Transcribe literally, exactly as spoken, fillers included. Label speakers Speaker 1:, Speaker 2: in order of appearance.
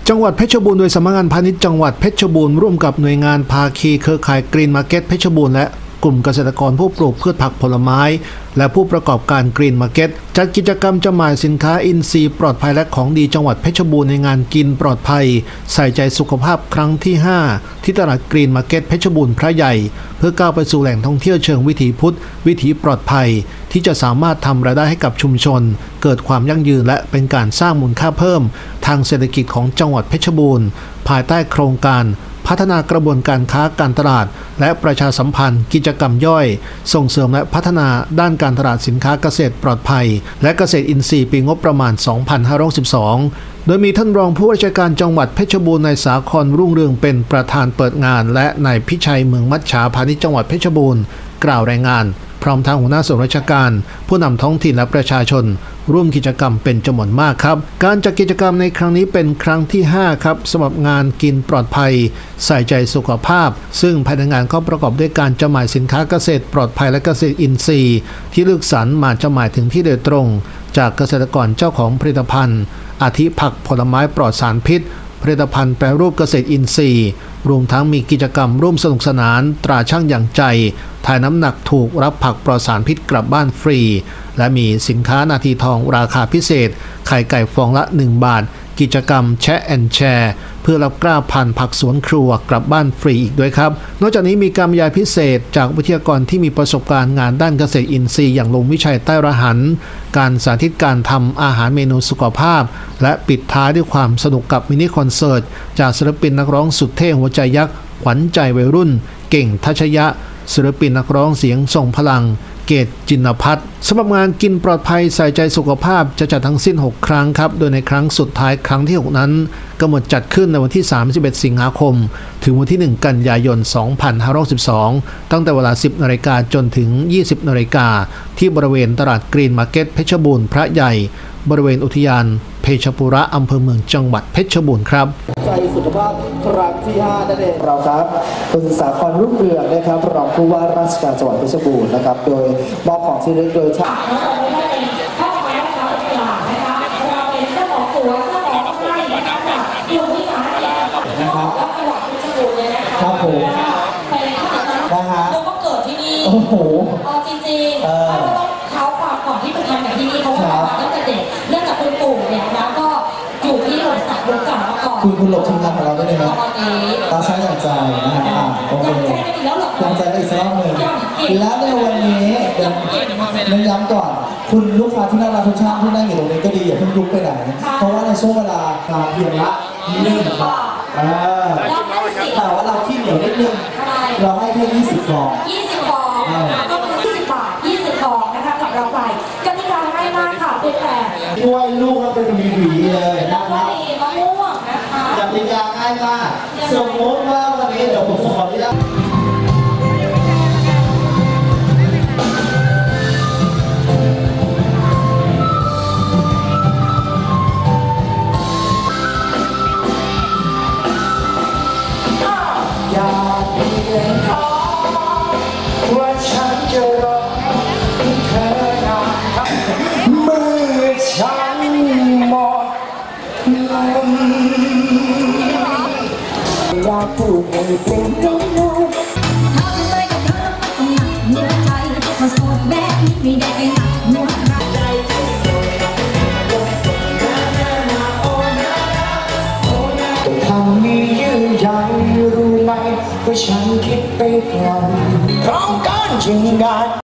Speaker 1: จังหวัดเพชรบูรณ์โดยสำนักงานพาณิชย์จังหวัดเพชรบูรณ์ร่วมกับหน่วยงานภาคีเครือข่ายกรีนมาร์เก็ตเพชรบูรณ์และกลุ่มเกษตรกรผู้ปลูกพืชผักผลไม้และผู้ประกอบการกรีนมาร์เก็ตจัดกิจกรรมจำหน่ายสินค้าอินทรีย์ปลอดภัยและของดีจังหวัดเพชรบูรณ์ในงานกินปลอดภัยใส่ใจสุขภาพครั้งที่ห้าที่ตลาดกรีนมาร์เก็ตเพชรบูรณ์พระใหญ่เพื่อก้าวไปสู่แหล่งท่องเที่ยวเชิงวิถีพุทธวิถีปลอดภัยที่จะสามารถทำรายได้ให้กับชุมชนเกิดความยั่งยืนและเป็นการสร้างมูลค่าเพิ่มทางเศรษฐกิจของจังหวัดเพชรบูรณ์ภายใต้โครงการพัฒนากระบวนการค้าการตลาดและประชาสัมพันธ์กิจกรรมย่อยส่งเสริมและพัฒนาด้านการตลาดสินค้าเกษตรปลอดภัยและเกษตรอินทรีย์ปีงบประมาณ สองพันห้าร้อยหกสิบสอง โดยมีท่านรองผู้ว่าราชการจังหวัดเพชรบูรณ์นายสาครรุ่งเรืองเป็นประธานเปิดงานและนายพิชัยเมืองมัจฉาพาณิชย์จังหวัดเพชรบูรณ์กล่าวรายงานพร้อมทางหัวหน้าส่วนราชการผู้นำท้องถิ่นและประชาชนร่วมกิจกรรมเป็นจำนวนมากครับการจัดกิจกรรมในครั้งนี้เป็นครั้งที่ห้าครับสำหรับงานกินปลอดภัยใส่ใจสุขภาพซึ่งภายในงานก็ประกอบด้วยการจำหน่ายสินค้าเกษตรปลอดภัยและเกษตรอินทรีย์ที่เลือกสรรมาจำหน่ายถึงที่โดยตรงจากเกษตรกรเจ้าของผลิตภัณฑ์อาทิผักผลไม้ปลอดสารพิษผลิตภัณฑ์แปรรูปเกษตรอินทรีย์รวมทั้งมีกิจกรรมร่วมสนุกสนานตราช่างอย่างใจถ่ายน้ำหนักถูกรับผักปลอดสารพิษกลับบ้านฟรีและมีสินค้านาทีทองราคาพิเศษไข่ไก่ฟองละหนึ่งบาทกิจกรรมแชะแอนแชร์เพื่อรับกล้าพันธุ์ผักสวนครัวกลับบ้านฟรีอีกด้วยครับนอกจากนี้มีการบรรยายพิเศษจากวิทยากรที่มีประสบการณ์งานด้านเกษตรอินทรีย์อย่างลุงวิชัยใต้ระหันการสาธิตการทำอาหารเมนูสุขภาพและปิดท้ายด้วยความสนุกกับมินิคอนเสิร์ตจากศิลปินนักร้องสุดเท่หัวใจยักษ์ขวัญใจวัยรุ่นเก่งทัชยะศิลปินนักร้องเสียงทรงพลังเกตจินพัฒน์สำหรับงานกินปลอดภัยใส่ใจสุขภาพจะจัดทั้งสิ้นหกครั้งครับโดยในครั้งสุดท้ายครั้งที่หกนั้นกำหนดจัดขึ้นในวันที่สามสิบเอ็ดสิงหาคมถึงวันที่หนึ่งกันยายนสองพันห้าร้อยสิบสองตั้งแต่เวลา สิบนาฬิกาจนถึง ยี่สิบนาฬิกาที่บริเวณตลาดกรีนมาร์เก็ตเพชรบูรณ์พระใหญ่บริเวณอุทยานเพชรปุระอำเภอเมืองจังหวัดเพชรบูรณ์ครับ
Speaker 2: ใจสุขภาพครั้งที่ห้านั่นเองเราครับคุณสาครรุ่งเรืองนะครับรองผู้ว่าราชการจังหวัดเพชรบูรณ์นะครับโดยมอบของที่ระลึกโดยท่านนะครับครับผมนะฮะแล้วก็เกิดที่นี่โอ้โหจริงๆเราต้องเท้าความก่อนที่ไปทำแบบที่นี่เขาบอกว่าตั้งแต่เด็กเนื่องจากคุณปู่เนี่ยนะก็อยู่ที่หลบสักยุคเก่ามาก่อนคุณคุณหลบทีมงานของเราได้ไหมครับตาใช้อย่างใจนะฮะโอเคยังใจได้อีกสักรอบหนึ่งและในวันนี้เดี๋ยวเน้นย้ำก่อนคุณลูกค้าที่น่ารักทุกท่านที่นั่งอยู่ตรงนี้ก็ดีอย่าเพิ่งลุกไปไหนเพราะว่าในช่วงเวลาทานเพียงละหนึ่งบาทแต่ว่าเราที่เหนียวนิดนึงเราให้แค่ยี่สิบฟองยี่สิบฟองก็คือยี่สิบบาทยี่สิบฟองนะคะกับเราไปกติกาง่ายมากค่ะเพียงแต่ด้วยลูกมันเป็นหวีๆเลยนะครับมะม่วงนะคะกติกาง่ายมากสมมติว่าวันนี้เดี๋ยวผมขออนุญาตว่าฉันจะรอเธอนานเมื่อฉันหมดลมอยากพูดให้เป็นน้องน้องทำอะไรกับเธอต้องหนักเมื่อใจมาสดแบบนี้ไม่ได้ไปหนักเมื่อไรทำมียืนยันรู้ไหมว่าฉันคิดไปก่อนพร้อมกันจริงกัน